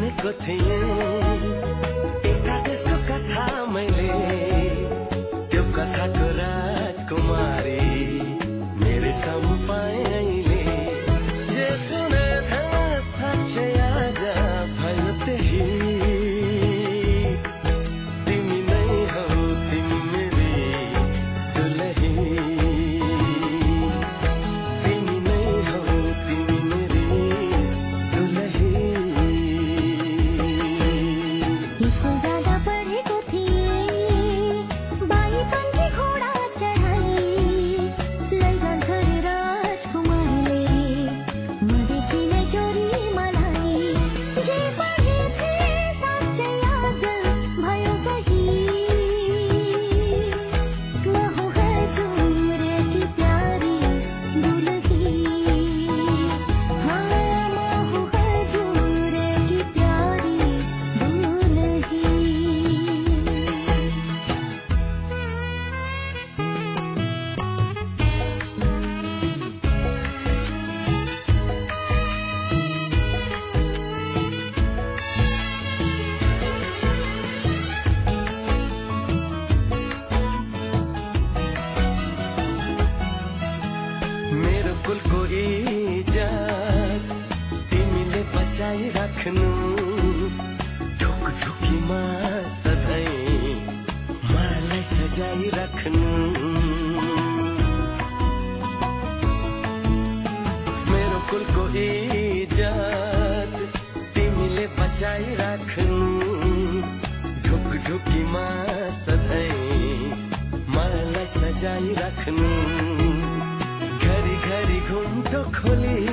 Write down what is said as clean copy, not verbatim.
पढेको थिएँ एकादेशको कथा मैले त्यो कथाको राजकुमारी मेरे सामु पाएँ अहिले जे सुने था साँच्चै आज भयो त्यही तिमी नै हौ तिमी मेरी दुलही तिमी नै हौ तिमी मेरी दुलही स्कुल जाँदा पढेको थिएँ बाइपनकी घोडा चढाई लैजान्छ रे राजकुमारले मदेखि नै चोरी मलाई जे पढेथे साँच्चै याद भयो सही म हूँ हजुरकी प्यारी दुलही हाँ म हूँ हजुरकी प्यारी दुलही मेरो कुलको इज्जत तिमीले बचाइराख्नु ढुकढुकीमा सधैँ मलाई सजाइराख्नु मेरो कुलको इज्जत तिमीले बचाइराख्नु ढुकढुकीमा सधैँ मलाई सजाइराख्नु घरी घरी घुम्टो खोली